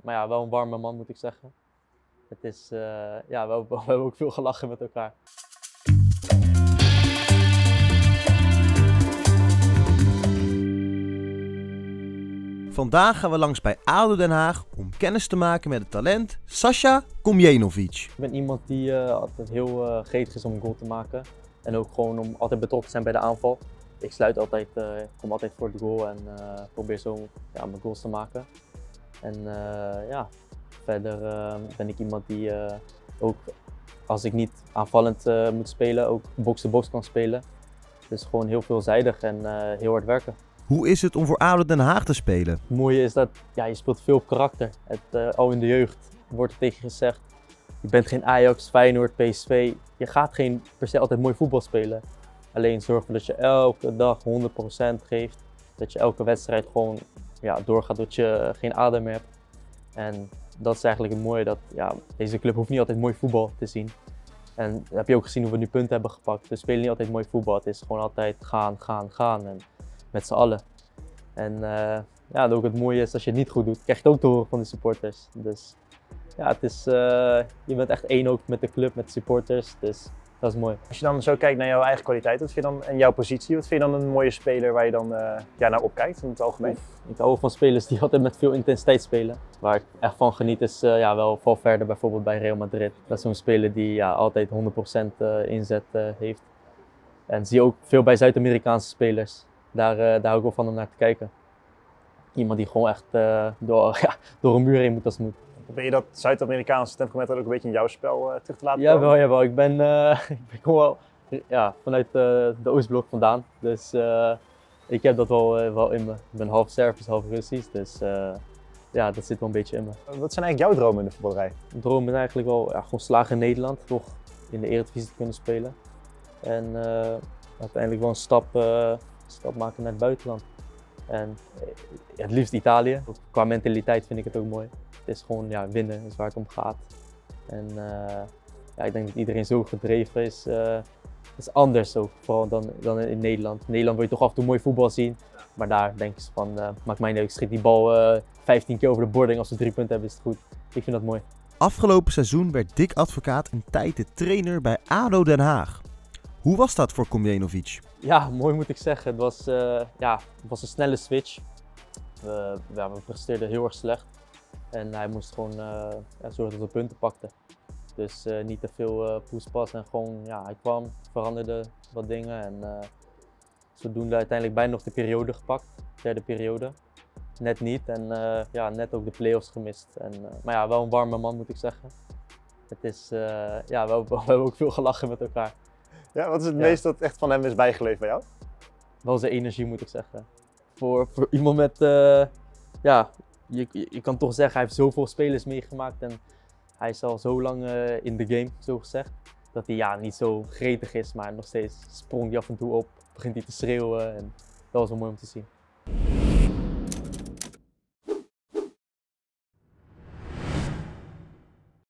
Maar ja, wel een warme man moet ik zeggen. Het is, ja, we hebben ook veel gelachen met elkaar. Vandaag gaan we langs bij ADO Den Haag om kennis te maken met het talent Sasha Komjenovic. Ik ben iemand die altijd heel gretig is om een goal te maken. En ook gewoon om altijd betrokken te zijn bij de aanval. Ik sluit altijd, kom altijd voor de goal en probeer zo ja, mijn goals te maken. En ja, verder ben ik iemand die ook als ik niet aanvallend moet spelen, ook box-to-box kan spelen. Dus gewoon heel veelzijdig en heel hard werken. Hoe is het om voor ADO Den Haag te spelen? Het mooie is dat ja, je speelt veel op karakter. Al in de jeugd wordt er tegen je gezegd, je bent geen Ajax, Feyenoord, PSV. Je gaat geen per se altijd mooi voetbal spelen. Alleen zorg dat je elke dag 100% geeft. Dat je elke wedstrijd gewoon ja, doorgaat dat je geen adem meer hebt. En dat is eigenlijk het mooie, dat ja, deze club hoeft niet altijd mooi voetbal te zien. En dat heb je ook gezien hoe we nu punten hebben gepakt. We spelen niet altijd mooi voetbal, het is gewoon altijd gaan en met z'n allen. En ja, ook het mooie is, als je het niet goed doet, krijg je het ook te horen van de supporters. Dus ja, het is, je bent echt één ook met de club, met de supporters, dus dat is mooi. Als je dan zo kijkt naar jouw eigen kwaliteit, wat vind je dan, en jouw positie, wat vind je dan een mooie speler waar je dan ja, naar opkijkt in het algemeen? Ik hou van spelers die altijd met veel intensiteit spelen. Waar ik echt van geniet is ja, wel Valverde bijvoorbeeld bij Real Madrid. Dat is zo'n speler die ja, altijd 100% inzet heeft. En zie je ook veel bij Zuid-Amerikaanse spelers. Daar hou ik wel van om naar te kijken. Iemand die gewoon echt door een muur heen moet als het moet. Ben je dat Zuid-Amerikaanse temperament ook een beetje in jouw spel terug te laten komen? Jawel, jawel. Ik kom wel ja, vanuit de Oostblok vandaan. Dus ik heb dat wel in me. Ik ben half Servisch, half Russisch. Dus ja, dat zit wel een beetje in me. Wat zijn eigenlijk jouw dromen in de voetballerij? Mijn droom is eigenlijk wel ja, gewoon slagen in Nederland. Toch in de Eredivisie te kunnen spelen. En uiteindelijk wel een stap maken naar het buitenland. En het liefst Italië. Ook qua mentaliteit vind ik het ook mooi. Het is gewoon ja, winnen is waar het om gaat. En ja, ik denk dat iedereen zo gedreven is. Het is anders ook, vooral dan in Nederland. In Nederland wil je toch af en toe mooi voetbal zien. Maar daar denken ze van, maakt mij niet uit, ik schiet die bal 15 keer over de boarding. Als we 3 punten hebben is het goed. Ik vind dat mooi. Afgelopen seizoen werd Dick Advocaat een tijd de trainer bij ADO Den Haag. Hoe was dat voor Komjenovic? Ja, mooi moet ik zeggen. Het was, ja, het was een snelle switch. We presteerden heel erg slecht. En hij moest gewoon ja, zorgen dat we punten pakten. Dus niet te veel poespas en gewoon, ja, hij kwam, veranderde wat dingen. En zodoende uiteindelijk bijna nog de periode gepakt, derde periode. Net niet en ja, net ook de play-offs gemist. En, maar ja, wel een warme man moet ik zeggen. Het is, ja, we hebben ook veel gelachen met elkaar. Ja, wat is het meest dat echt van hem is bijgeleefd bij jou? Wel zijn energie moet ik zeggen. Voor iemand met, ja, je kan toch zeggen, hij heeft zoveel spelers meegemaakt en hij is al zo lang in de game, zo gezegd. Dat hij ja, niet zo gretig is, maar nog steeds sprong hij af en toe op, begint hij te schreeuwen en dat was wel mooi om te zien.